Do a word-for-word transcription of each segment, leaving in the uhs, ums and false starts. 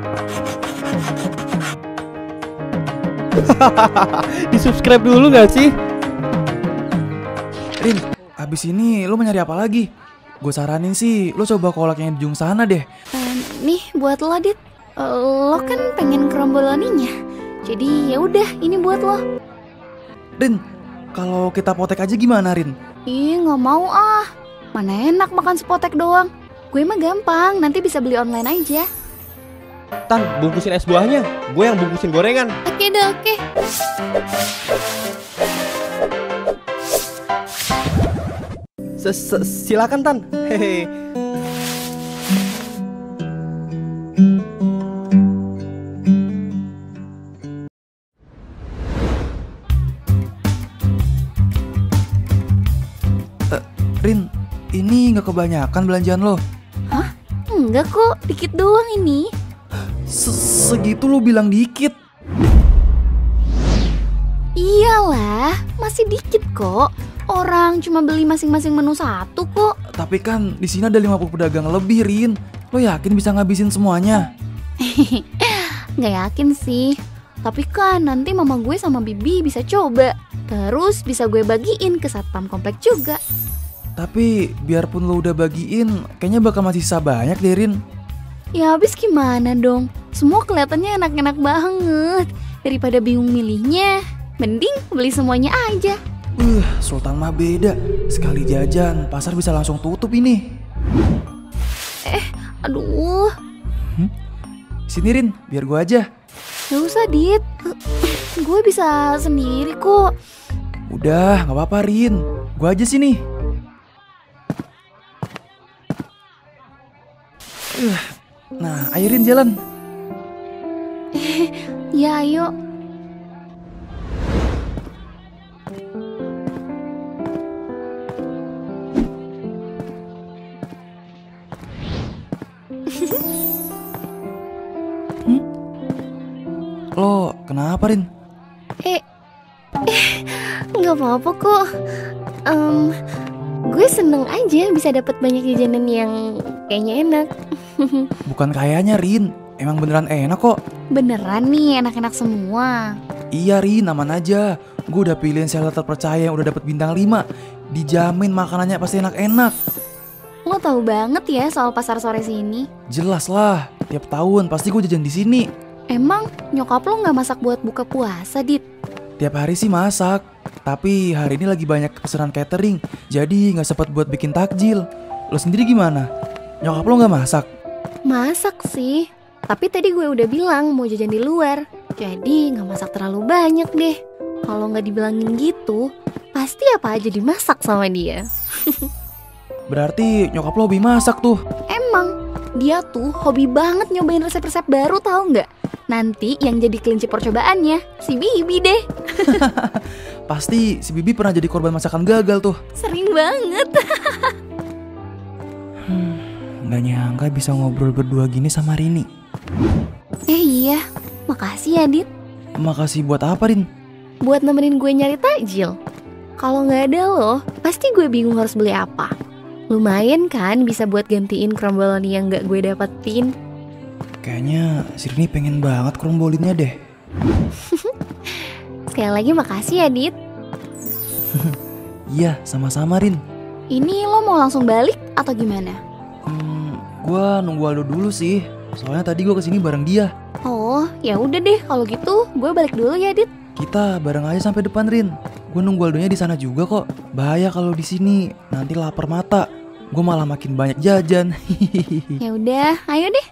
Di subscribe dulu gak sih? Rin, abis ini lu mau nyari apa lagi? Gue saranin sih, lu coba kolak yang di ujung sana deh. Uh, nih buat lo, Dit. Uh, lo kan pengen kerombolaninya, jadi ya udah ini buat lo. Rin, kalau kita potek aja gimana, Rin? Ih, nggak mau ah. Mana enak makan sepotek doang. Gue mah gampang, nanti bisa beli online aja. Tan, bungkusin es buahnya. Gue yang bungkusin gorengan. Oke deh, oke. Silakan Tan. Hehe. Uh, Rin, ini nggak kebanyakan belanjaan lo. Hah? Enggak kok, dikit doang ini. Segitu lo bilang dikit. Iyalah, masih dikit kok. Orang cuma beli masing-masing menu satu kok. Tapi kan di sini ada lima puluh pedagang lebih, Rin. Lo yakin bisa ngabisin semuanya? Nggak yakin sih. Tapi kan nanti mama gue sama Bibi bisa coba. Terus bisa gue bagiin ke satpam komplek juga. Tapi biarpun lo udah bagiin, kayaknya bakal masih sisa banyak deh, Rin. Ya habis gimana dong? Semua kelihatannya enak-enak banget. Daripada bingung milihnya, mending beli semuanya aja. Uh, Sultan mah beda. Sekali jajan, pasar bisa langsung tutup ini. Eh, aduh. Hmm? Sini Rin, biar gua aja. Gak usah, Dit. Gue bisa sendiri kok. Udah, gak apa-apa Rin. Gua aja sini. Uh, nah, ayo Rin jalan. Ya, ayo. Hmm? Lo kenapa Rin? Eh, eh nggak apa-apa kok. Um, gue seneng aja bisa dapat banyak jajanan yang kayaknya enak. Bukan kayaknya Rin, emang beneran enak kok. Beneran nih enak-enak semua. Iya Rin, aman aja. Gue udah pilihin seller terpercaya yang udah dapet bintang lima. Dijamin makanannya pasti enak-enak. Lo tahu banget ya soal pasar sore sini. Jelas lah, tiap tahun pasti gue jajan di sini. Emang nyokap lo nggak masak buat buka puasa, Dit? Tiap hari sih masak, tapi hari ini lagi banyak pesanan catering, jadi nggak sempet buat bikin takjil. Lo sendiri gimana? Nyokap lo nggak masak? Masak sih, tapi tadi gue udah bilang mau jajan di luar, jadi nggak masak terlalu banyak deh. Kalau nggak dibilangin gitu, pasti apa aja dimasak sama dia. Berarti nyokap lo hobi masak tuh. Emang, dia tuh hobi banget nyobain resep-resep baru, tahu nggak? Nanti yang jadi kelinci percobaannya si Bibi deh. Pasti si Bibi pernah jadi korban masakan gagal tuh. Sering banget. hmm, Gak nyangka bisa ngobrol berdua gini sama Rini. Eh iya, makasih ya Dit. Makasih buat apa Rin? Buat nemenin gue nyari takjil. Kalau nggak ada lo, pasti gue bingung harus beli apa. Lumayan kan bisa buat gantiin kerombolan yang gak gue dapetin. Kayaknya si Rini pengen banget kerombolinnya deh. Sekali lagi makasih ya Dit. Iya, sama-sama Rin. Ini lo mau langsung balik atau gimana? Hmm, gue nunggu Aldo dulu sih. Soalnya tadi gue kesini bareng dia. Oh, ya udah deh kalau gitu gue balik dulu ya Dit. Kita bareng aja sampai depan Rin. Gue nunggu Aldonya di sana juga kok. Bahaya kalau di sini, nanti lapar mata. Gue malah makin banyak jajan. Ya udah, ayo deh.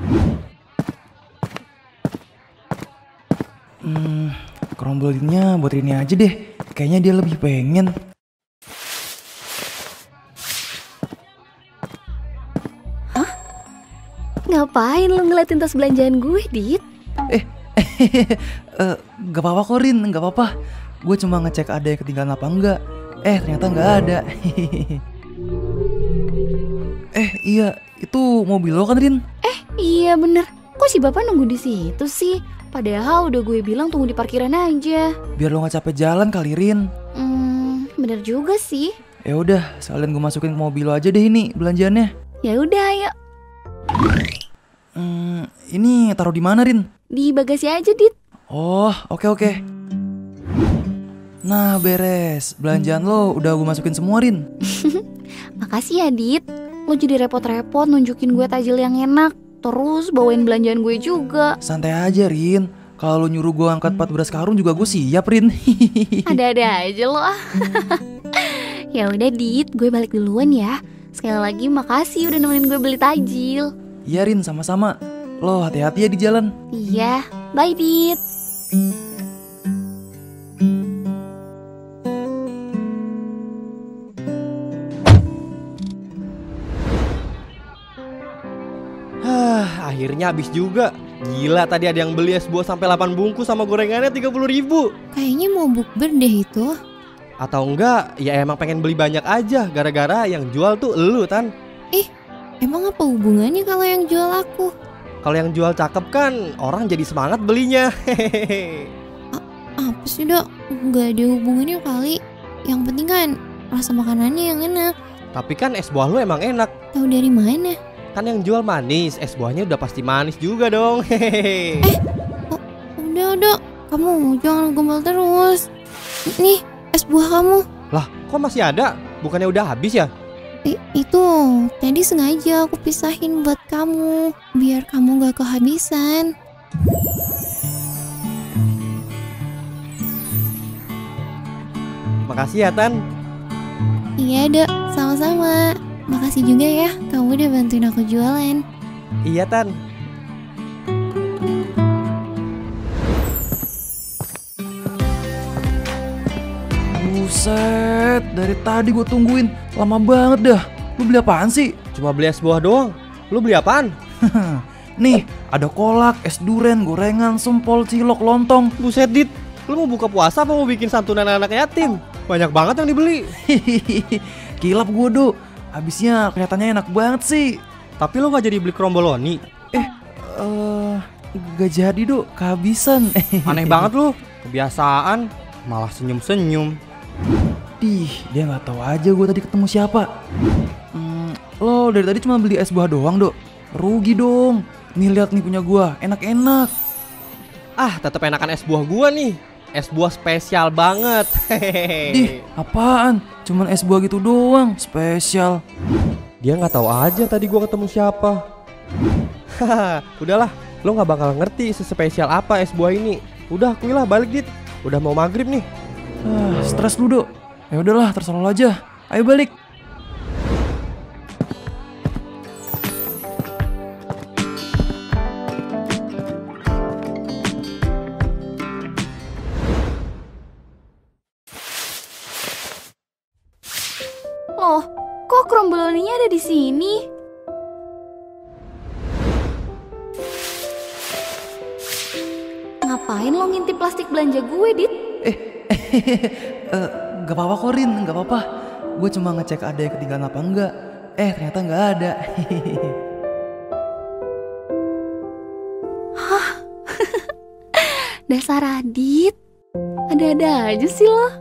Hmm, kerombolinnya buat Rini aja deh. Kayaknya dia lebih pengen. Hah? Ngapain lo ngeliatin tas belanjaan gue, Dit? Eh, uh, gak apa-apa kok Rin, gak apa-apa. Gue cuma ngecek ada yang ketinggalan apa enggak. Eh, ternyata gak ada. Eh, iya, itu mobil lo kan Rin? Eh, iya bener. Kok si bapak nunggu di situ sih? Padahal udah gue bilang tunggu di parkiran aja. Biar lo gak capek jalan kali Rin. Hmm, bener juga sih. Ya udah, sekalian gue masukin ke mobil lo aja deh ini belanjaannya. Ya udah, ayo. Hmm, ini taruh di mana, Rin? Di bagasi aja, Dit. Oh, oke oke. Nah, beres. Belanjaan lo udah gue masukin semua, Rin. Makasih ya, Dit. Lo jadi repot-repot nunjukin gue tajil yang enak, terus bawain belanjaan gue juga. Santai aja, Rin. Kalau lo nyuruh gue angkat empat belas karung juga gue siap, Rin. Ada-ada aja lo ah. Ya udah, Dit, gue balik duluan ya. Sekali lagi makasih udah nemenin gue beli tajil. Iya, Rin, sama-sama. Lo hati-hati ya di jalan. Iya, bye, Dit. Hah, akhirnya habis juga. Gila, tadi ada yang beli es buah sampai delapan bungkus sama gorengannya tiga puluh ribu. Kayaknya mau bukber deh itu. Atau enggak, ya emang pengen beli banyak aja. Gara-gara yang jual tuh elu, Tan. Ih, emang apa hubungannya kalau yang jual aku? Kalau yang jual cakep kan orang jadi semangat belinya. Hehehe. Apa sih, Dok? Gak ada hubungannya kali. Yang penting kan rasa makanannya yang enak. Tapi kan es buah lu emang enak. Tahu dari mana? Kan yang jual manis, es buahnya udah pasti manis juga dong. Hehehe. Udah, Dok. Kamu jangan gombal terus. Nih, es buah kamu. Lah, kok masih ada? Bukannya udah habis ya? I- itu tadi sengaja aku pisahin buat kamu, biar kamu gak kehabisan. Makasih ya, Tan. Iya, Dok, sama-sama. Makasih juga ya, kamu udah bantuin aku jualan. Iya, Tan. Buset, dari tadi gue tungguin. Lama banget dah. Lu beli apaan sih? Cuma beli es buah doang. Lu beli apaan? Nih, ada kolak, es duren, gorengan, sempol, cilok, lontong. Buset, Dit. Lu mau buka puasa apa mau bikin santunan anak yatim? Banyak banget yang dibeli. Kilap gue, Do. Habisnya kelihatannya enak banget sih. Tapi lu gak jadi beli kromboloni. Eh, uh, gak jadi, Do. Kehabisan. Aneh banget lu. Kebiasaan. Malah senyum-senyum. Dih, dia gak tahu aja gue tadi ketemu siapa. Hmm, lo dari tadi cuma beli es buah doang, Do. Rugi dong. Nih lihat nih punya gue, enak-enak. Ah, tetep enakan es buah gua nih. Es buah spesial banget. Hehehe. Dih, apaan? Cuman es buah gitu doang, spesial. Dia nggak tahu aja tadi gua ketemu siapa. Haha, udahlah, lo nggak bakal ngerti sespesial apa es buah ini. Udah, kuilah balik, Dit. Udah mau maghrib nih. Ah, stres lu, Do. Ya udahlah, terserah lo aja. Ayo balik. Loh, kok kromboloninya ada di sini? Ngapain lo ngintip plastik belanja gue, Dit? Eh, eh, gak apa-apa kok, Rin, gak apa-apa. Gue cuma ngecek ada yang ketinggalan apa enggak. Eh, ternyata gak ada. Dasar Radit. Ada-ada aja sih lo.